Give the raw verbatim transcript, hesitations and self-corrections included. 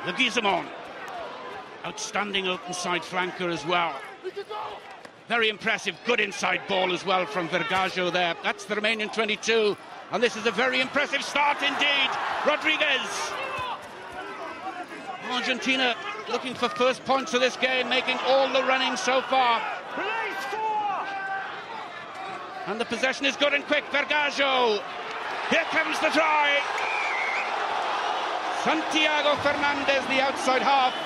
Leguizamon. Outstanding open side flanker as well. Very impressive, good inside ball as well from Vergajo there. That's the Romanian twenty-two. And this is a very impressive start indeed. Rodriguez. Argentina looking for first points of this game, making all the running so far. And the possession is good and quick. Vergajo. Here comes the try. Santiago Fernández, the outside half.